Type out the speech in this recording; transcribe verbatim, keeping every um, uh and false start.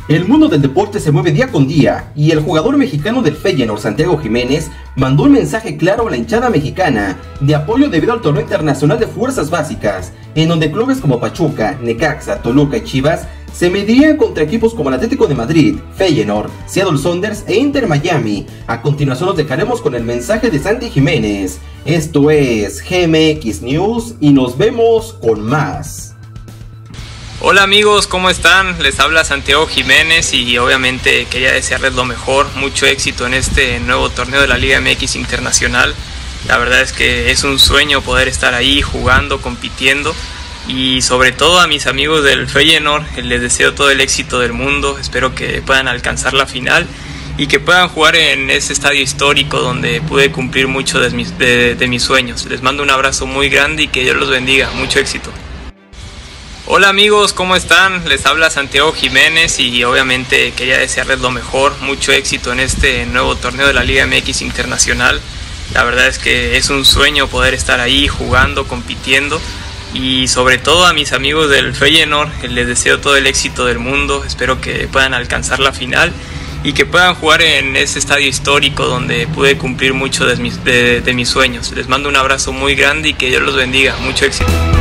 El mundo del deporte se mueve día con día y el jugador mexicano del Feyenoord, Santiago Jiménez, mandó un mensaje claro a la hinchada mexicana de apoyo debido al torneo internacional de fuerzas básicas, en donde clubes como Pachuca, Necaxa, Toluca y Chivas se medirían contra equipos como el Atlético de Madrid, Feyenoord, Seattle Sounders e Inter Miami. A continuación los dejaremos con el mensaje de Santi Jiménez. Esto es G M X News y nos vemos con más. Hola amigos, ¿cómo están? Les habla Santiago Jiménez y obviamente quería desearles lo mejor, mucho éxito en este nuevo torneo de la Liga M X Internacional. La verdad es que es un sueño poder estar ahí jugando, compitiendo, y sobre todo a mis amigos del Feyenoord les deseo todo el éxito del mundo. Espero que puedan alcanzar la final y que puedan jugar en ese estadio histórico donde pude cumplir muchos de mis, de, de mis sueños. Les mando un abrazo muy grande y que Dios los bendiga, mucho éxito. Hola amigos, ¿cómo están? Les habla Santiago Jiménez y obviamente quería desearles lo mejor, mucho éxito en este nuevo torneo de la Liga M X Internacional. La verdad es que es un sueño poder estar ahí jugando, compitiendo, y sobre todo a mis amigos del Feyenoord les deseo todo el éxito del mundo. Espero que puedan alcanzar la final y que puedan jugar en ese estadio histórico donde pude cumplir muchos de mis, de, de mis sueños. Les mando un abrazo muy grande y que Dios los bendiga, mucho éxito.